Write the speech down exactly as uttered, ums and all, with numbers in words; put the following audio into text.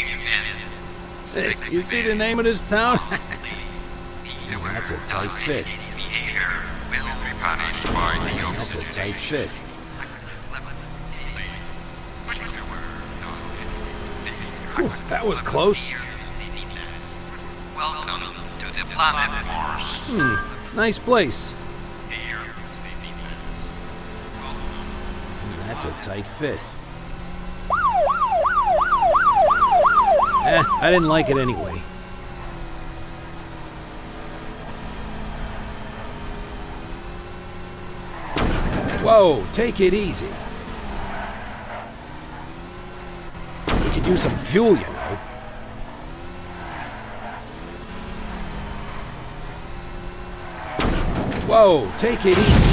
Hey, you see the name of this town? That's a tight fit. That's a tight fit. Whew, that was close. Welcome to the planet Mars. Hmm, nice place. That's a tight fit. Eh, I didn't like it anyway. Whoa, take it easy. We could use some fuel, you know. Whoa, take it easy.